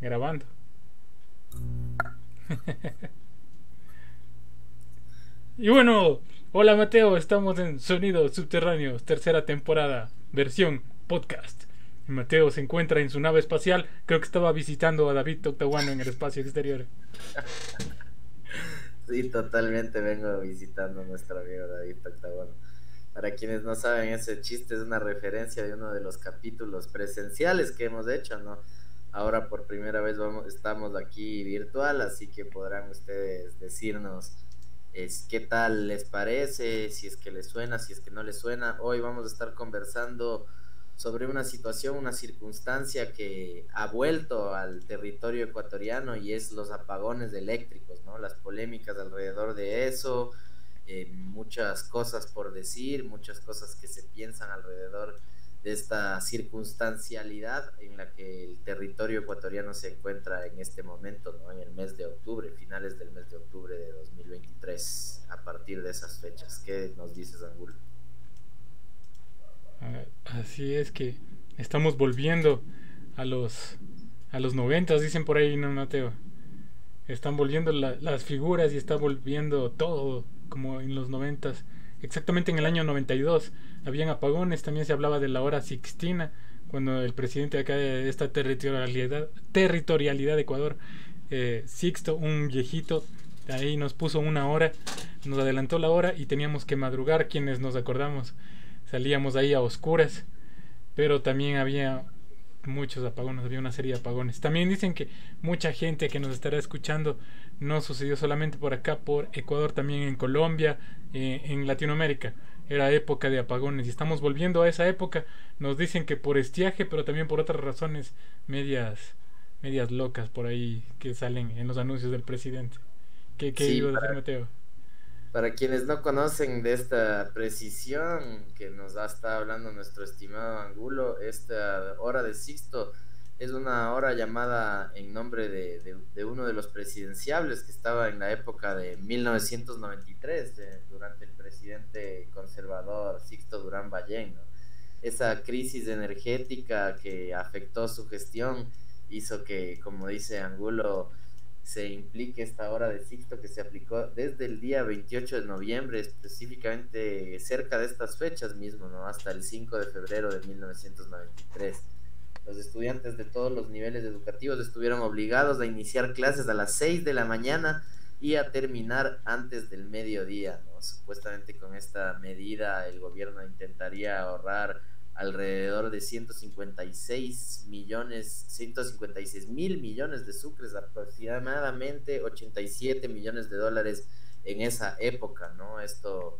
Grabando. Y bueno, hola Mateo, estamos en Sonidos Subterráneos, tercera temporada, versión podcast. Y Mateo se encuentra en su nave espacial, creo que estaba visitando a David Octaguano en el espacio exterior. Sí, totalmente vengo visitando a nuestro amigo David Octagon. Para quienes no saben, ese chiste es una referencia de uno de los capítulos presenciales que hemos hecho, ¿no? Ahora por primera vez estamos aquí virtual, así que podrán ustedes decirnos qué tal les parece, si es que les suena, si es que no les suena. Hoy vamos a estar conversando sobre una situación, una circunstancia que ha vuelto al territorio ecuatoriano y es los apagones eléctricos, ¿no? Las polémicas alrededor de eso, muchas cosas por decir, muchas cosas que se piensan alrededor de esta circunstancialidad en la que el territorio ecuatoriano se encuentra en este momento, ¿no? En el mes de octubre, finales del mes de octubre de 2023, a partir de esas fechas. ¿Qué nos dices, Angulo? Así es que estamos volviendo a los noventas, dicen por ahí, ¿no, Mateo? Están volviendo las figuras y está volviendo todo como en los noventas. Exactamente en el año 92 habían apagones, también se hablaba de la hora sixtina, cuando el presidente acá de esta territorialidad de Ecuador, Sixto, un viejito, ahí nos puso una hora, nos adelantó la hora y teníamos que madrugar quienes nos acordamos. Salíamos ahí a oscuras, pero también había muchos apagones, había una serie de apagones. También dicen que mucha gente que nos estará escuchando no sucedió solamente por acá, por Ecuador, también en Colombia, en Latinoamérica. Era época de apagones y estamos volviendo a esa época. Nos dicen que por estiaje, pero también por otras razones medias locas por ahí que salen en los anuncios del presidente. ¿Qué Sí, ibas a decir, Mateo? para quienes no conocen de esta precisión que nos ha estado hablando nuestro estimado Angulo, esta hora de Sixto es una hora llamada en nombre de uno de los presidenciables que estaba en la época de 1993, durante el presidente conservador Sixto Durán Ballén, ¿no? Esa crisis energética que afectó su gestión hizo que, como dice Angulo, se implique esta hora de Sixto que se aplicó desde el día 28 de noviembre, específicamente cerca de estas fechas mismo, ¿no? Hasta el 5 de febrero de 1993. Los estudiantes de todos los niveles educativos estuvieron obligados a iniciar clases a las 6 de la mañana y a terminar antes del mediodía, ¿no? Supuestamente con esta medida el gobierno intentaría ahorrar alrededor de 156 mil millones de sucres, aproximadamente 87 millones de dólares en esa época, ¿no? Esto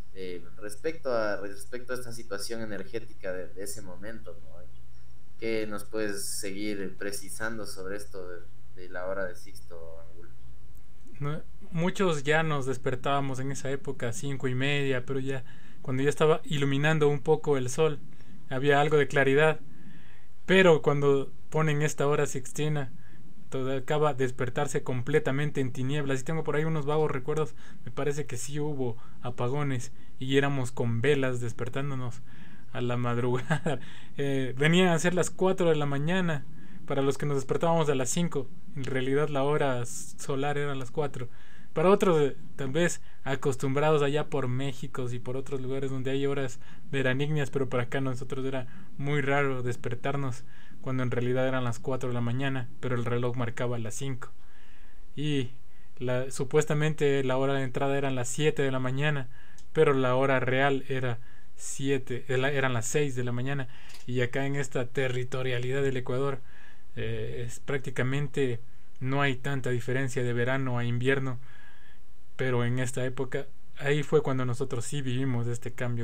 respecto a esta situación energética de ese momento, ¿no? ¿Qué nos puedes seguir precisando sobre esto de la hora de Sixto, Angulo? No, muchos ya nos despertábamos en esa época, 5:30, pero ya cuando ya estaba iluminando un poco el sol, había algo de claridad. Pero cuando ponen esta hora sextina, todo acaba de despertarse completamente en tinieblas. Y tengo por ahí unos vagos recuerdos, me parece que sí hubo apagones y éramos con velas despertándonos a la madrugada. Venían a ser las 4 de la mañana para los que nos despertábamos a las 5. En realidad la hora solar era las 4. Para otros, tal vez acostumbrados allá por México y por otros lugares donde hay horas veranignas, pero para acá nosotros era muy raro despertarnos cuando en realidad eran las 4 de la mañana, pero el reloj marcaba las 5. Y supuestamente la hora de entrada eran las 7 de la mañana, pero la hora real era eran las 6 de la mañana. Y acá en esta territorialidad del Ecuador, es prácticamente no hay tanta diferencia de verano a invierno, pero en esta época ahí fue cuando nosotros sí vivimos este cambio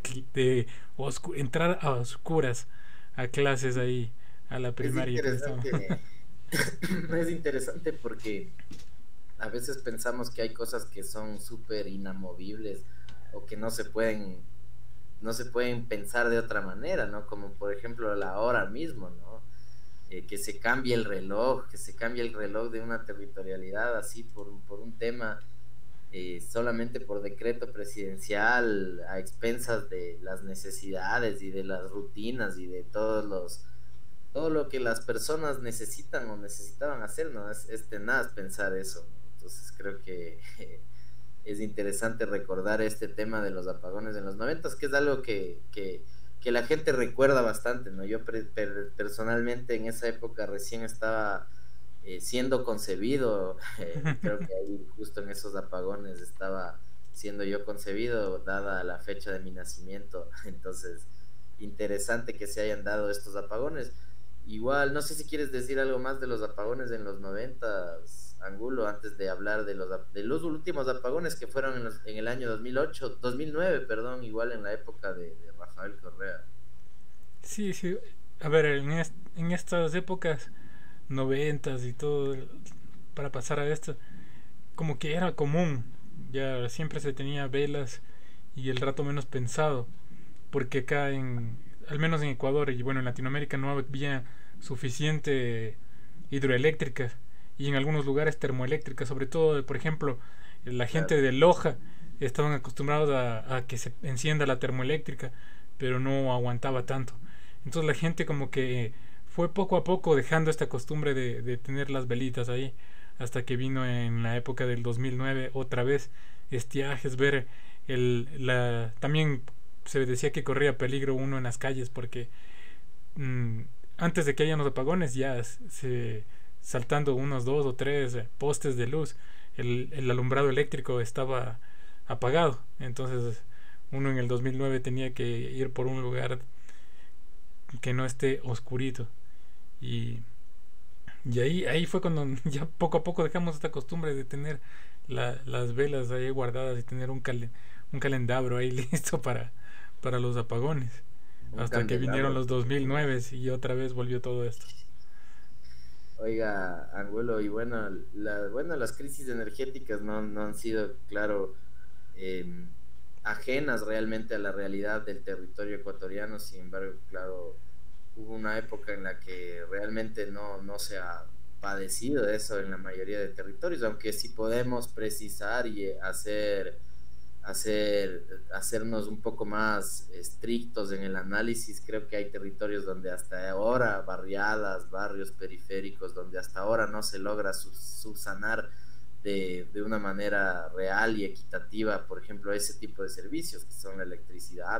entrar a oscuras a clases ahí a la Es primaria que estamos. interesante, es interesante porque a veces pensamos que hay cosas que son súper inamovibles o que no se pueden pensar de otra manera, ¿no? Como por ejemplo la hora mismo, ¿no? Que se cambie el reloj de una territorialidad así por un tema, solamente por decreto presidencial, a expensas de las necesidades y de las rutinas y de todos todo lo que las personas necesitan o necesitaban hacer, ¿no? Es tenaz pensar eso. Entonces creo que es interesante recordar este tema de los apagones en los noventas, que es algo que la gente recuerda bastante, ¿no? Yo personalmente en esa época recién estaba siendo concebido, creo que ahí justo en esos apagones estaba siendo yo concebido, dada la fecha de mi nacimiento. Entonces, interesante que se hayan dado estos apagones. Igual, no sé si quieres decir algo más de los apagones en los noventas, Angulo, antes de hablar de los últimos apagones que fueron en el año 2008, 2009, perdón, igual en la época de Rafael Correa. Sí, sí. A ver, en estas épocas, noventas y todo, para pasar a esto, como que era común. Ya siempre se tenía velas y el rato menos pensado. Porque acá al menos en Ecuador y bueno, en Latinoamérica no había suficiente hidroeléctricas y en algunos lugares termoeléctricas, sobre todo, por ejemplo, la gente Claro, de Loja estaban acostumbrados a que se encienda la termoeléctrica, pero no aguantaba tanto. Entonces la gente como que fue poco a poco dejando esta costumbre de tener las velitas ahí, hasta que vino en la época del 2009 otra vez estiajes, ver también se decía que corría peligro uno en las calles porque mmm, antes de que hayan los apagones ya saltando unos dos o tres postes de luz el alumbrado eléctrico estaba apagado, entonces uno en el 2009 tenía que ir por un lugar que no esté oscurito y, y ahí fue cuando ya poco a poco dejamos esta costumbre de tener las velas ahí guardadas y tener un calendario ahí listo para los apagones. un Hasta que vinieron candelabro. los 2009 y otra vez volvió todo esto. Oiga, Angulo, y bueno, bueno, las crisis energéticas no han sido, claro, eh, ajenas realmente a la realidad del territorio ecuatoriano. Sin embargo, claro, hubo una época en la que realmente no se ha padecido de eso en la mayoría de territorios, aunque sí podemos precisar y hacernos un poco más estrictos en el análisis. Creo que hay territorios donde hasta ahora, barriadas, barrios periféricos, donde hasta ahora no se logra subsanar de una manera real y equitativa, por ejemplo, ese tipo de servicios que son la electricidad,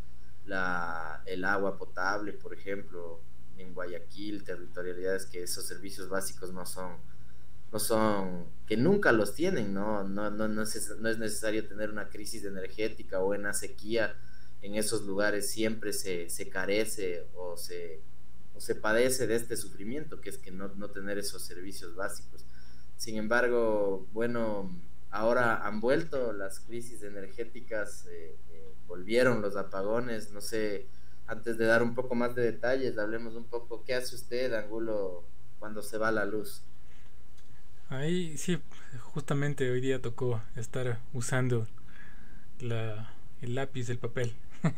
el agua potable, por ejemplo, en Guayaquil, territorialidades que esos servicios básicos no son, que nunca los tienen, no es necesario tener una crisis energética o una sequía. En esos lugares siempre se carece o se padece de este sufrimiento, que es que no tener esos servicios básicos. Sin embargo, bueno, ahora han vuelto las crisis energéticas, volvieron los apagones, no sé, antes de dar un poco más de detalles, hablemos un poco, ¿qué hace usted, Angulo, cuando se va la luz? Ahí sí, justamente hoy día tocó estar usando el lápiz, el papel.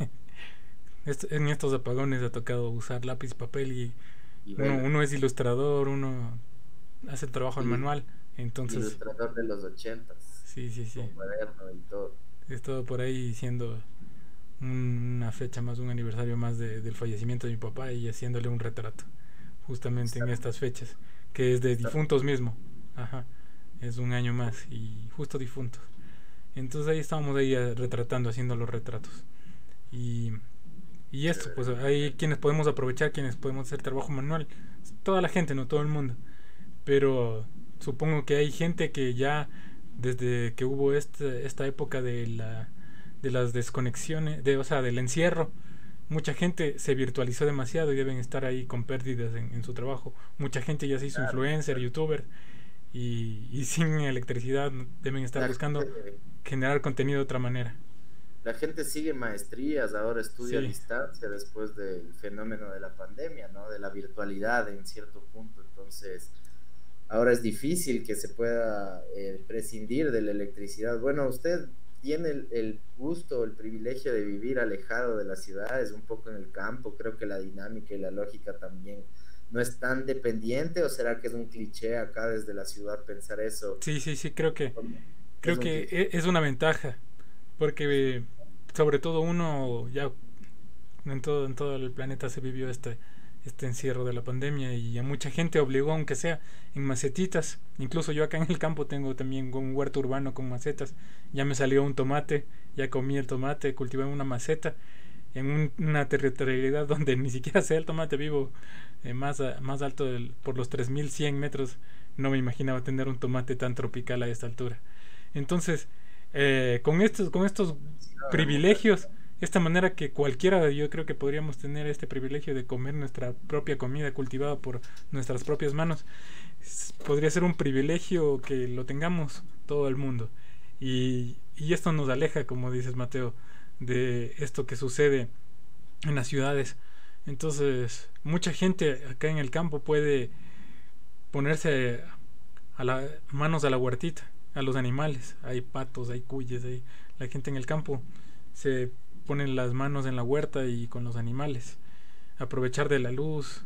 En estos apagones ha tocado usar lápiz, papel y Y vela. uno es ilustrador, uno hace el trabajo en Il- manual. Entonces, Ilustrador de los ochentas, sí, sí, sí. con cuaderno y todo. He estado por ahí siendo una fecha más, un aniversario más del fallecimiento de mi papá y haciéndole un retrato, justamente Está, en estas fechas, que es de está, difuntos mismo. Ajá, es un año más y justo difuntos. Entonces ahí estábamos ahí retratando, haciendo los retratos. Y, y esto, pues chévere. hay quienes podemos aprovechar, quienes podemos hacer trabajo manual. Toda la gente, no todo el mundo. Pero supongo que hay gente que ya desde que hubo esta época de las desconexiones, o sea, del encierro, mucha gente se virtualizó demasiado y deben estar ahí con pérdidas en su trabajo. Mucha gente ya se hizo Claro, influencer, claro. youtuber y sin electricidad deben estar La buscando gente, generar contenido de otra manera. la gente sigue maestrías, ahora estudia a Sí, distancia después del fenómeno de la pandemia, ¿no? De la virtualidad en cierto punto. Entonces, ahora es difícil que se pueda prescindir de la electricidad. Bueno, usted tiene el gusto, el privilegio de vivir alejado de las ciudades, un poco en el campo. Creo que la dinámica y la lógica también no es tan dependiente, o será que es un cliché acá desde la ciudad pensar eso. sí, sí, sí, Es creo un que cliché. es una ventaja, porque sobre todo uno ya en todo el planeta se vivió este encierro de la pandemia, y a mucha gente obligó, aunque sea en macetitas. Incluso yo acá en el campo tengo también un huerto urbano con macetas. Ya me salió un tomate, ya comí el tomate, cultivé una maceta en una territorialidad donde ni siquiera sea el tomate vivo, más alto por los 3100 metros. No me imaginaba tener un tomate tan tropical a esta altura. Entonces, con estos privilegios, esta manera que cualquiera, yo creo que podríamos tener este privilegio de comer nuestra propia comida cultivada por nuestras propias manos, podría ser un privilegio que lo tengamos todo el mundo. Y esto nos aleja, como dices, Mateo, de esto que sucede en las ciudades. Entonces, mucha gente acá en el campo puede ponerse manos a la huertita, a los animales. Hay patos, hay cuyes, la gente en el campo se pone las manos en la huerta y con los animales, aprovechar de la luz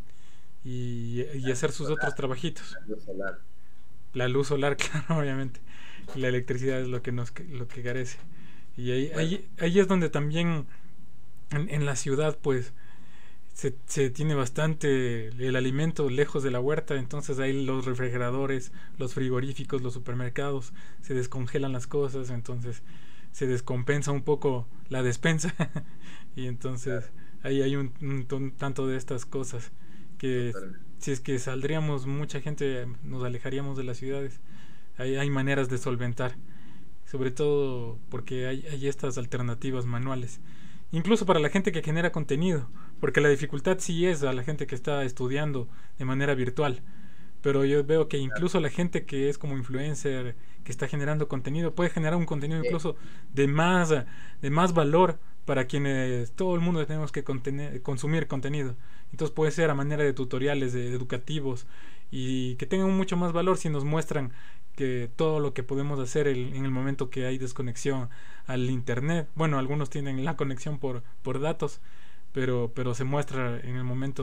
y hacer sus otros trabajitos. La luz solar. La luz solar, claro, obviamente. La electricidad es lo que carece. Y Bueno, ahí es donde también en la ciudad pues se tiene bastante el alimento lejos de la huerta. Entonces hay los refrigeradores, los frigoríficos, los supermercados, se descongelan las cosas, entonces se descompensa un poco la despensa. Y entonces claro, ahí hay un tanto de estas cosas que, totalmente. si es que saldríamos, mucha gente nos alejaríamos de las ciudades. Hay maneras de solventar, sobre todo porque hay estas alternativas manuales, incluso para la gente que genera contenido, porque la dificultad sí es a la gente que está estudiando de manera virtual. Pero yo veo que incluso la gente que es como influencer, que está generando contenido, puede generar un contenido Eh, incluso de más valor para quienes todo el mundo tenemos que consumir contenido. Entonces puede ser a manera de tutoriales educativos, y que tengan mucho más valor si nos muestran que todo lo que podemos hacer en el momento que hay desconexión al internet. Bueno, algunos tienen la conexión por datos, pero se muestra en el momento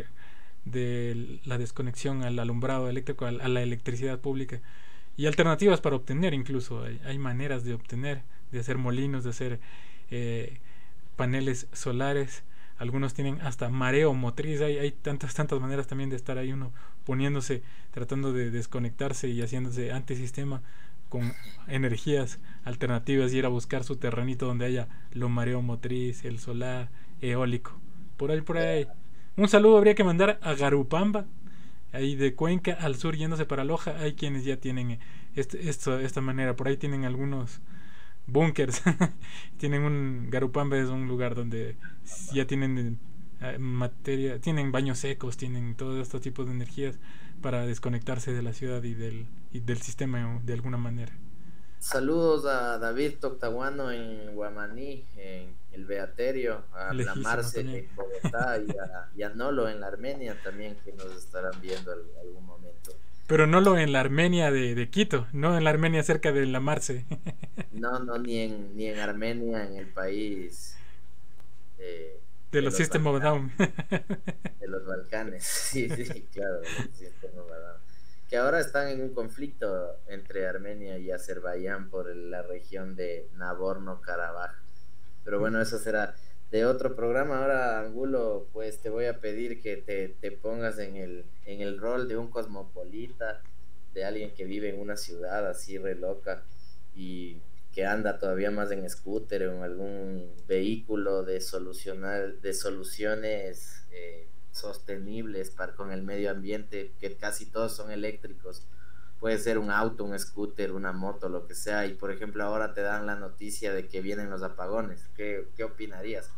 de la desconexión al alumbrado eléctrico, a la electricidad pública, y alternativas para obtener. Incluso hay maneras de obtener, de hacer molinos, de hacer eh, paneles solares. Algunos tienen hasta mareo motriz. Hay tantas maneras también de estar ahí uno poniéndose, tratando de desconectarse y haciéndose antisistema con energías alternativas, y ir a buscar su terrenito donde haya lo mareo motriz, el solar, eólico. Por ahí. Un saludo habría que mandar a Garupamba, ahí de Cuenca al sur yéndose para Loja. Hay quienes ya tienen esta manera. Por ahí tienen algunos búnkers. Garupamba es un lugar donde ya tienen materia, tienen baños secos, tienen todos estos tipos de energías para desconectarse de la ciudad y del sistema de alguna manera. Saludos a David Toctaguano en Guamaní, en el Beaterio, a la Lejísimo Marce también. en Bogotá y a Nolo en la Armenia también, que nos estarán viendo algún momento. Pero no lo en la Armenia de Quito, no en la Armenia cerca de la Marce. No, no, ni en Armenia, en el país de, De de los los System of a Balcanes. Down. De los Balcanes, sí, sí, claro, sí, que ahora están en un conflicto entre Armenia y Azerbaiyán por la región de Nagorno-Karabaj. Pero bueno, eso será de otro programa. Ahora, Angulo, pues te voy a pedir que te pongas en el rol de un cosmopolita, de alguien que vive en una ciudad así re loca y que anda todavía más en scooter o en algún vehículo de soluciones sostenibles con el medio ambiente, que casi todos son eléctricos. Puede ser un auto, un scooter, una moto, lo que sea. Y por ejemplo, ahora te dan la noticia de que vienen los apagones. ¿Qué opinarías?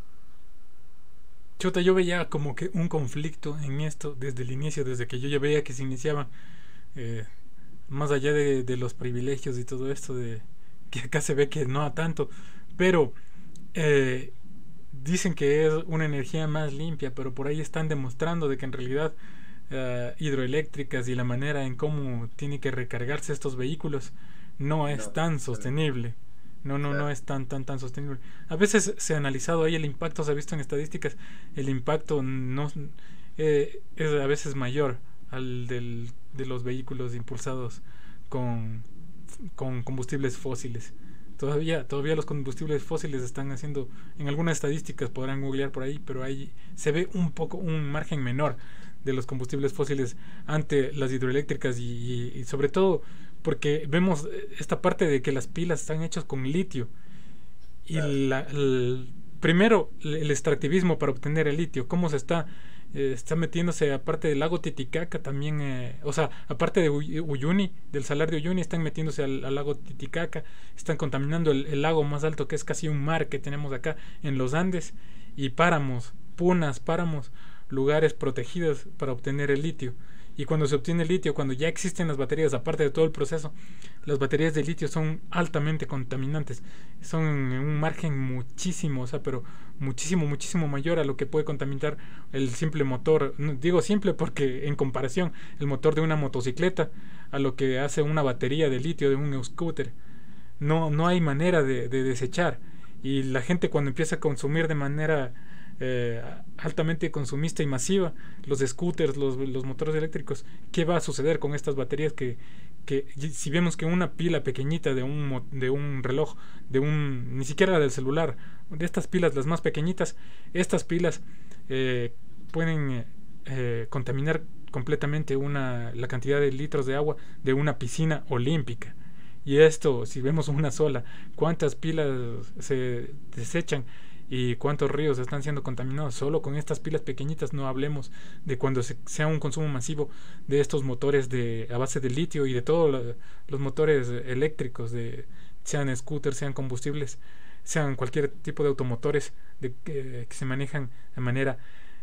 Chuta, yo veía como que un conflicto en esto desde el inicio, desde que yo ya veía que se iniciaba, eh, más allá de los privilegios y todo esto, de que acá se ve que no a tanto, pero eh, dicen que es una energía más limpia, pero por ahí están demostrando de que en realidad hidroeléctricas y la manera en cómo tiene que recargarse estos vehículos no es No, tan bueno, sostenible. No claro, es tan sostenible. A veces se ha analizado ahí el impacto, se ha visto en estadísticas, el impacto no es a veces mayor al de los vehículos impulsados con, con combustibles fósiles. Todavía los combustibles fósiles están haciendo, en algunas estadísticas podrán googlear por ahí, pero ahí se ve un margen menor de los combustibles fósiles ante las hidroeléctricas y sobre todo porque vemos esta parte de que las pilas están hechas con litio y Claro. primero el extractivismo para obtener el litio, cómo se está metiéndose aparte del lago Titicaca también, o sea, aparte de Uyuni, del salar de Uyuni, están metiéndose al lago Titicaca, están contaminando el lago más alto que es casi un mar que tenemos acá en los Andes, y páramos, punas, páramos, lugares protegidos para obtener el litio. Y cuando se obtiene el litio, cuando ya existen las baterías, aparte de todo el proceso, las baterías de litio son altamente contaminantes. Son en un margen muchísimo, o sea, pero muchísimo, muchísimo mayor a lo que puede contaminar el simple motor. No, digo simple porque en comparación, el motor de una motocicleta a lo que hace una batería de litio de un scooter. No hay manera de desechar. Y la gente cuando empieza a consumir de manera altamente consumista y masiva los scooters, los motores eléctricos, ¿qué va a suceder con estas baterías que si vemos que una pila pequeñita de un reloj, ni siquiera del celular, de estas pilas las más pequeñitas, estas pilas pueden contaminar completamente la cantidad de litros de agua de una piscina olímpica? Y esto, si vemos una sola, ¿cuántas pilas se desechan y cuántos ríos están siendo contaminados solo con estas pilas pequeñitas? No hablemos de cuando sea un consumo masivo de estos motores a base de litio y de todos los motores eléctricos, sean scooters, sean combustibles, sean cualquier tipo de automotores que se manejan de manera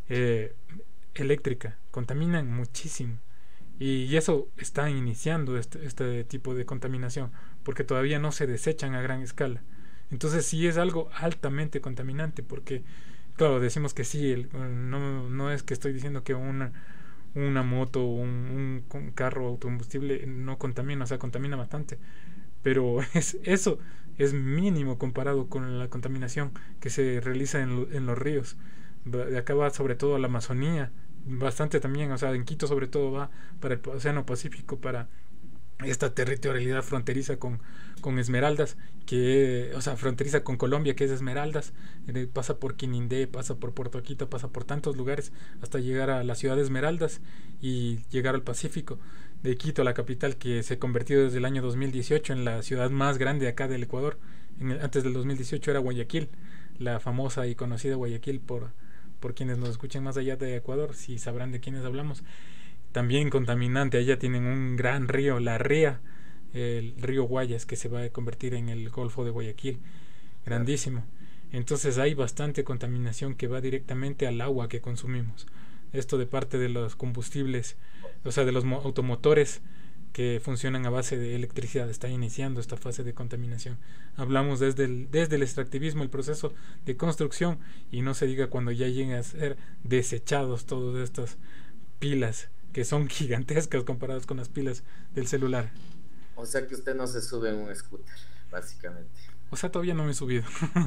eléctrica, contaminan muchísimo. Y eso está iniciando este tipo de contaminación, porque todavía no se desechan a gran escala. Entonces sí es algo altamente contaminante, porque, claro, decimos que sí, no es que estoy diciendo que una moto o un carro autocombustible no contamina, o sea, contamina bastante, pero eso es mínimo comparado con la contaminación que se realiza en los ríos. De acá va sobre todo a la Amazonía, bastante también, o sea, en Quito sobre todo va para el Océano Pacífico, para esta territorialidad fronteriza con Esmeraldas, o sea, fronteriza con Colombia, que es Esmeraldas, pasa por Quinindé, pasa por Puerto Quito, pasa por tantos lugares hasta llegar a la ciudad de Esmeraldas y llegar al Pacífico. De Quito, la capital, que se ha convertido desde el año 2018 en la ciudad más grande acá del Ecuador. Antes del 2018 era Guayaquil, la famosa y conocida Guayaquil por quienes nos escuchen más allá de Ecuador, si sabrán de quiénes hablamos. También contaminante, allá tienen un gran río, la Ría, el río Guayas, que se va a convertir en el Golfo de Guayaquil, grandísimo. Entonces hay bastante contaminación que va directamente al agua que consumimos. Esto de parte de los combustibles, o sea, de los automotores que funcionan a base de electricidad, está iniciando esta fase de contaminación. Hablamos desde el extractivismo, el proceso de construcción, y no se diga cuando ya lleguen a ser desechados todas estas pilas que son gigantescas comparadas con las pilas del celular. O sea que usted no se sube en un scooter, básicamente. O sea, todavía no me he subido.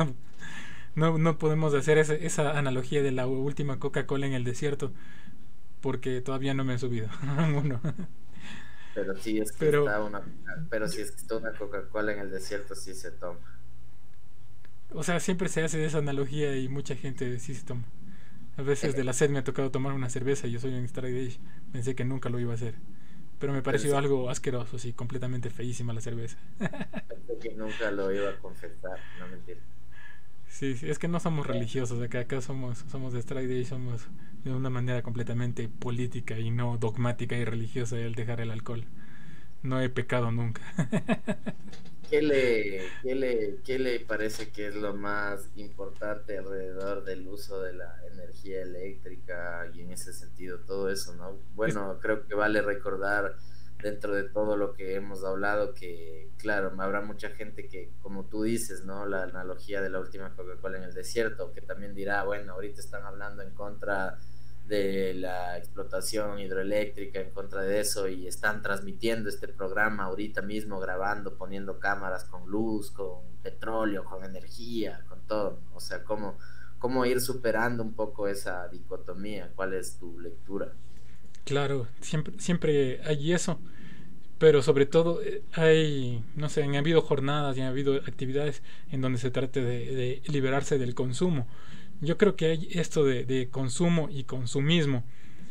No podemos hacer esa analogía de la última Coca-Cola en el desierto, porque todavía no me he subido. Uno. Pero sí es que Pero, está pero si es que está una Coca-Cola en el desierto, sí se toma. o sea, siempre se hace esa analogía y mucha gente sí se toma. A veces de la sed me ha tocado tomar una cerveza y yo soy un straight edge. Pensé que nunca lo iba a hacer. Pero me Pero pareció sí, algo asqueroso, sí, completamente feísima la cerveza. pensé que nunca lo iba a confesar, no mentir. Sí, sí, es que no somos religiosos acá somos de straight edge, somos de una manera completamente política y no dogmática y religiosa el dejar el alcohol. No he pecado nunca. ¿Qué le parece que es lo más importante alrededor del uso de la energía eléctrica y en ese sentido todo eso, ¿no? Es, Bueno, creo que vale recordar dentro de todo lo que hemos hablado que, claro, habrá mucha gente que, como tú dices, ¿no? La analogía de la última Coca-Cola en el desierto, que también dirá, bueno, ahorita están hablando en contra de la explotación hidroeléctrica, en contra de eso, y están transmitiendo este programa ahorita mismo, grabando, poniendo cámaras con luz, con petróleo, con energía, con todo, ¿no? O sea, cómo ir superando un poco esa dicotomía. ¿Cuál es tu lectura? claro, siempre hay eso. pero sobre todo hay, no sé, han habido jornadas y han habido actividades en donde se trate de liberarse del consumo. Yo creo que hay esto de consumo y consumismo,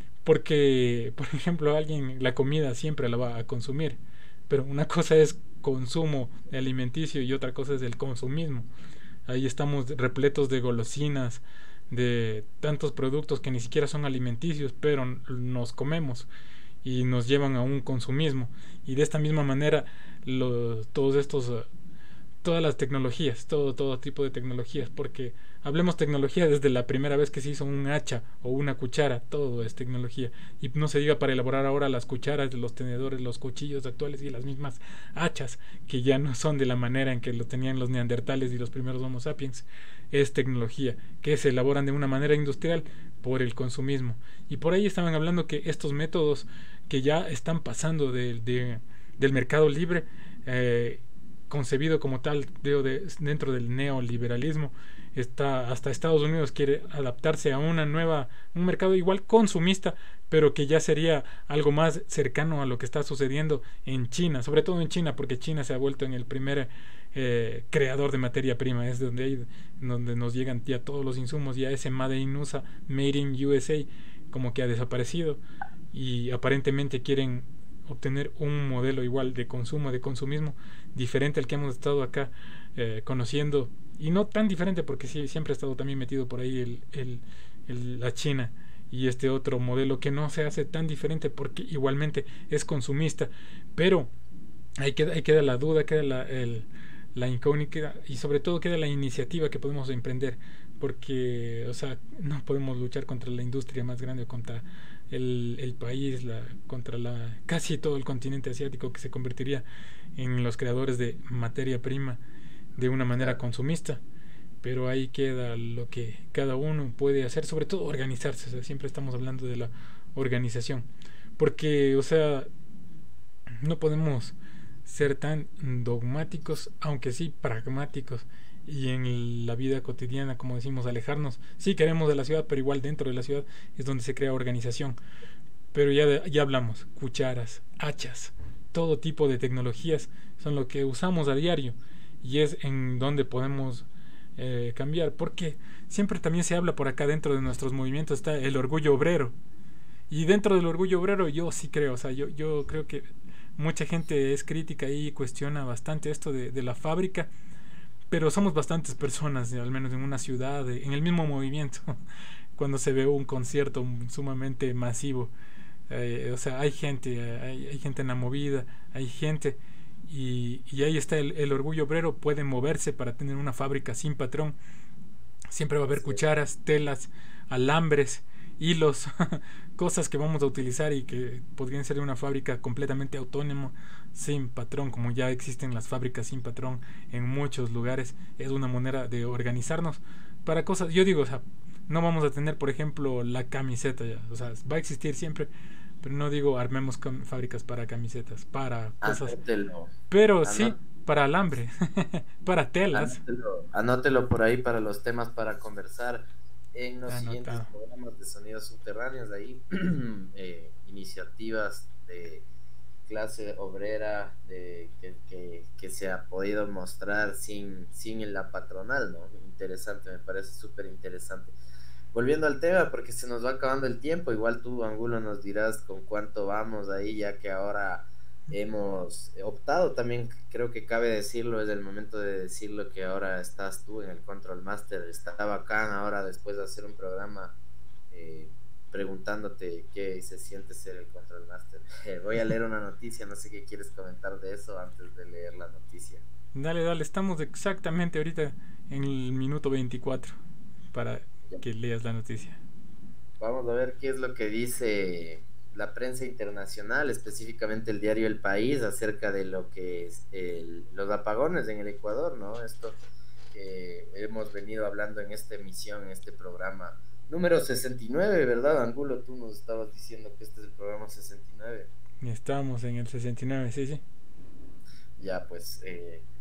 porque, por ejemplo, alguien la comida siempre la va a consumir, pero una cosa es consumo alimenticio y otra cosa es el consumismo. Ahí estamos repletos de golosinas, de tantos productos que ni siquiera son alimenticios, pero nos comemos y nos llevan a un consumismo. Y de esta misma manera, todos estos todas las tecnologías, todo tipo de tecnologías, porque hablemos tecnología desde la primera vez que se hizo un hacha o una cuchara, todo es tecnología. Y no se diga para elaborar ahora las cucharas, los tenedores, los cuchillos actuales y las mismas hachas, que ya no son de la manera en que lo tenían los neandertales y los primeros Homo sapiens. Es tecnología, que se elaboran de una manera industrial por el consumismo. Y por ahí estaban hablando que estos métodos que ya están pasando del mercado libre, concebido como tal dentro del neoliberalismo, hasta Estados Unidos quiere adaptarse a un mercado igual consumista, pero que ya sería algo más cercano a lo que está sucediendo en China, sobre todo en China, porque China se ha vuelto en el primer creador de materia prima, es donde nos llegan ya todos los insumos, ya ese Made in USA, Made in USA, como que ha desaparecido, y aparentemente quieren obtener un modelo igual de consumo, de consumismo, diferente al que hemos estado acá conociendo, y no tan diferente porque sí, siempre ha estado también metido por ahí la China, y este otro modelo que no se hace tan diferente porque igualmente es consumista, pero ahí queda la duda, queda la incógnita, y sobre todo queda la iniciativa que podemos emprender, porque, o sea, no podemos luchar contra la industria más grande, contra el país, contra casi todo el continente asiático, que se convertiría en los creadores de materia prima de una manera consumista. Pero ahí queda lo que cada uno puede hacer, sobre todo organizarse. O sea, siempre estamos hablando de la organización, porque, o sea, no podemos ser tan dogmáticos, aunque sí pragmáticos, y en la vida cotidiana, como decimos, alejarnos. Sí queremos de la ciudad, pero igual dentro de la ciudad es donde se crea organización. Pero ya hablamos, cucharas, hachas, todo tipo de tecnologías son lo que usamos a diario, y es en donde podemos cambiar, porque siempre también se habla por acá dentro de nuestros movimientos está el orgullo obrero, y dentro del orgullo obrero yo sí creo, o sea, yo creo que mucha gente es crítica y cuestiona bastante esto de la fábrica, pero somos bastantes personas, al menos en una ciudad, en el mismo movimiento, cuando se ve un concierto sumamente masivo, o sea, hay gente en la movida, hay gente, y ahí está el orgullo obrero, puede moverse para tener una fábrica sin patrón. Siempre va a haber cucharas, telas, alambres, hilos, cosas que vamos a utilizar y que podrían ser de una fábrica completamente autónoma, sin patrón, como ya existen las fábricas sin patrón en muchos lugares. Es una manera de organizarnos para cosas. Yo digo, o sea, no vamos a tener, por ejemplo, la camiseta ya, o sea, va a existir siempre, pero no digo armemos fábricas para camisetas, para cosas, Anótelo, pero sí anó- para alambre, para telas. anótelo por ahí para los temas para conversar en los siguientes Anotado. programas de Sonidos Subterráneos. Ahí iniciativas de clase obrera que se ha podido mostrar sin la patronal, ¿no? Interesante, me parece súper interesante. Volviendo al tema, porque se nos va acabando el tiempo, igual tú, Angulo, nos dirás con cuánto vamos ahí, ya que ahora hemos optado, también creo que cabe decirlo, es el momento de decirlo, que ahora estás tú en el Control Master. Está bacán ahora, después de hacer un programa eh, preguntándote qué se siente ser el Control Master. Voy a leer una noticia, no sé qué quieres comentar de eso antes de leer la noticia. Dale, estamos exactamente ahorita en el minuto 24 para Ya. que leas la noticia. Vamos a ver qué es lo que dice la prensa internacional, específicamente el diario El País, acerca de lo que es los apagones en el Ecuador, ¿no? Esto que hemos venido hablando en esta emisión, en este programa número 69, ¿verdad, Angulo? Tú nos estabas diciendo que este es el programa 69. Estamos en el 69, sí, sí. Ya, pues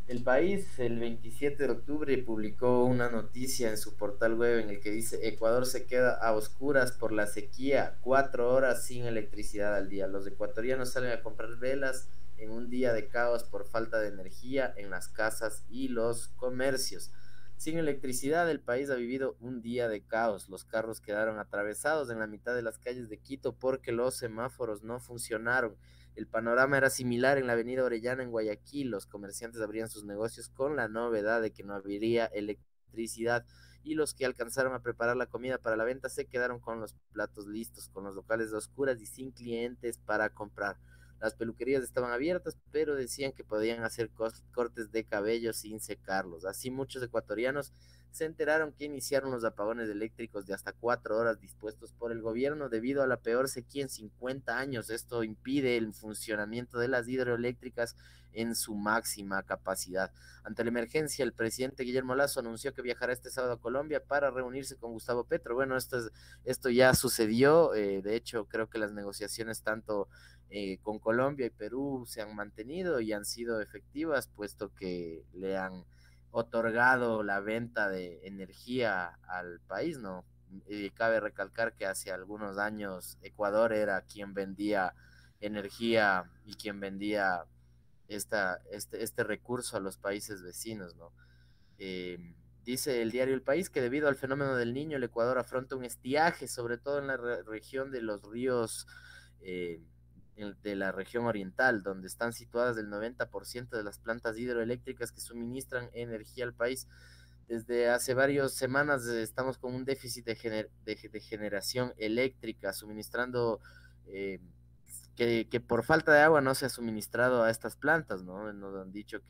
El País, el 27 de octubre, publicó una noticia en su portal web en el que dice: Ecuador se queda a oscuras por la sequía, 4 horas sin electricidad al día. Los ecuatorianos salen a comprar velas en un día de caos por falta de energía en las casas y los comercios. Sin electricidad, el país ha vivido un día de caos. Los carros quedaron atravesados en la mitad de las calles de Quito porque los semáforos no funcionaron. El panorama era similar en la avenida Orellana en Guayaquil. Los comerciantes abrían sus negocios con la novedad de que no habría electricidad y los que alcanzaron a preparar la comida para la venta se quedaron con los platos listos, con los locales a oscuras y sin clientes para comprar. Las peluquerías estaban abiertas, pero decían que podían hacer cortes de cabello sin secarlos. Así muchos ecuatorianos se enteraron que iniciaron los apagones eléctricos de hasta 4 horas dispuestos por el gobierno debido a la peor sequía en 50 años. Esto impide el funcionamiento de las hidroeléctricas en su máxima capacidad. Ante la emergencia, el presidente Guillermo Lasso anunció que viajará este sábado a Colombia para reunirse con Gustavo Petro. Bueno, esto ya sucedió. De hecho, creo que las negociaciones tanto con Colombia y Perú se han mantenido y han sido efectivas, puesto que le han otorgado la venta de energía al país, ¿no? Y cabe recalcar que hace algunos años Ecuador era quien vendía energía y quien vendía este recurso a los países vecinos, ¿no? Dice el diario El País que debido al fenómeno del Niño, el Ecuador afronta un estiaje, sobre todo en la región de los ríos de la región oriental, donde están situadas el 90% de las plantas hidroeléctricas que suministran energía al país. Desde hace varias semanas estamos con un déficit de generación eléctrica, suministrando que por falta de agua no se ha suministrado a estas plantas, ¿no? Nos han dicho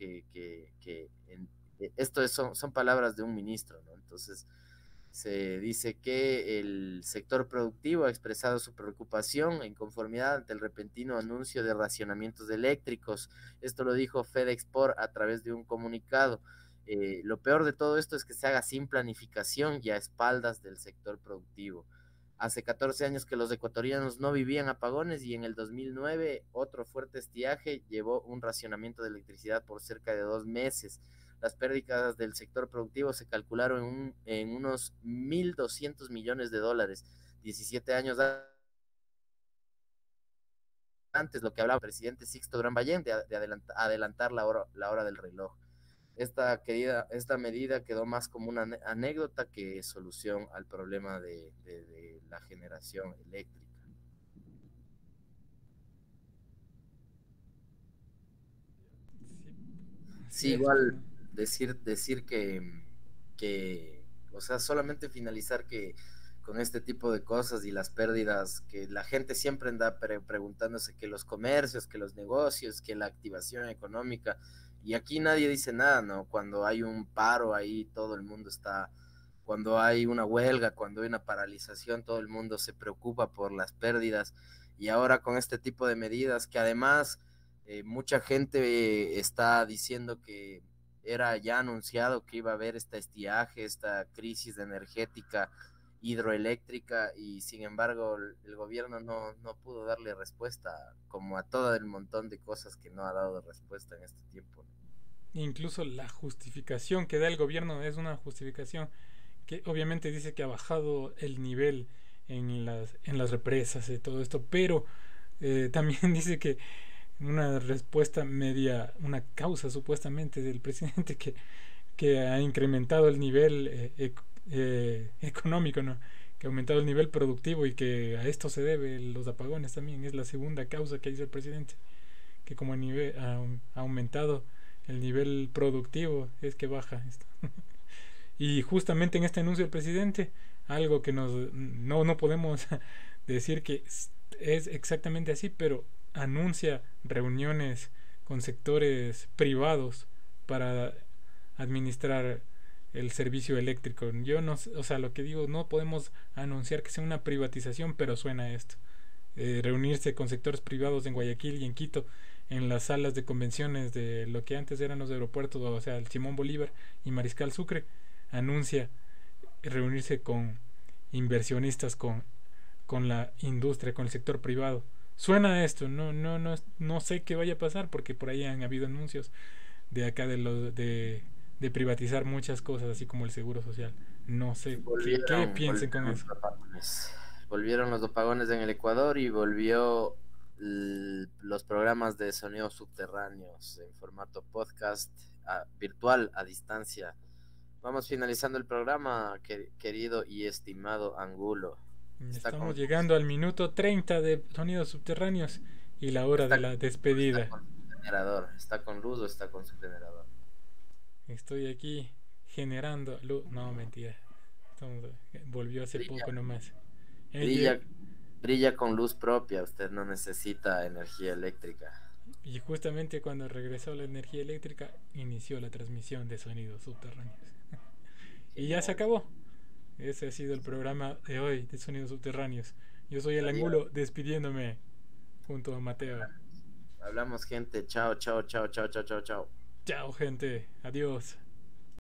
esto son palabras de un ministro, ¿no? Entonces, se dice que el sector productivo ha expresado su preocupación e inconformidad ante el repentino anuncio de racionamientos eléctricos. Esto lo dijo FedExport a través de un comunicado. Lo peor de todo esto es que se haga sin planificación y a espaldas del sector productivo. Hace 14 años que los ecuatorianos no vivían apagones y en el 2009 otro fuerte estiaje llevó un racionamiento de electricidad por cerca de 2 meses. Las pérdidas del sector productivo se calcularon en unos 1.200 millones de dólares, 17 años antes, lo que hablaba el presidente Sixto Gran Ballén de adelantar la hora del reloj. Esta medida quedó más como una anécdota que solución al problema de la generación eléctrica. Sí, igual decir o sea, solamente finalizar que con este tipo de cosas y las pérdidas, que la gente siempre anda preguntándose que los comercios, que los negocios, que la activación económica, y aquí nadie dice nada, ¿no? Cuando hay un paro ahí, todo el mundo cuando hay una huelga, cuando hay una paralización, todo el mundo se preocupa por las pérdidas, y ahora con este tipo de medidas que además mucha gente está diciendo que era ya anunciado que iba a haber este estiaje, esta crisis energética hidroeléctrica y sin embargo el gobierno no pudo darle respuesta como a todo el montón de cosas que no ha dado respuesta en este tiempo. Incluso la justificación que da el gobierno es una justificación que obviamente dice que ha bajado el nivel en las represas y todo esto, pero también dice que una respuesta media, una causa supuestamente del presidente que ha incrementado el nivel económico, ¿no? Que ha aumentado el nivel productivo y que a esto se debe los apagones también. Es la segunda causa que dice el presidente, que como ha aumentado el nivel productivo es que baja esto. Y justamente en este anuncio del presidente, algo que no podemos decir que es exactamente así, pero anuncia reuniones con sectores privados para administrar el servicio eléctrico. Yo no, o sea, lo que digo, no podemos anunciar que sea una privatización, pero suena esto. Reunirse con sectores privados en Guayaquil y en Quito, en las salas de convenciones de lo que antes eran los aeropuertos, o sea, el Simón Bolívar y Mariscal Sucre, anuncia reunirse con inversionistas, con la industria, con el sector privado. Suena esto, no sé qué vaya a pasar porque por ahí han habido anuncios de acá de privatizar muchas cosas, así como el seguro social. No sé qué piensen con Volvieron eso. los apagones. Volvieron los apagones en el Ecuador y volvió los programas de sonidos subterráneos en formato podcast virtual a distancia. Vamos finalizando el programa, querido y estimado Angulo. Está Estamos con llegando al minuto 30 de sonidos subterráneos y la hora de está, la está despedida. con su generador. Está con luz o está con su generador. Estoy aquí generando luz. No, mentira. Volvió hace Brilla, poco nomás. brilla, brilla con luz propia. Usted no necesita energía eléctrica. Y justamente cuando regresó la energía eléctrica, inició la transmisión de sonidos subterráneos. Y ya se Genial. acabó. Ese ha sido el programa de hoy de Sonidos Subterráneos. Yo soy el Adiós. Angulo despidiéndome junto a Mateo. Hablamos, gente. Chao, chao, chao, chao, chao, chao, chao. Chao, gente. Adiós.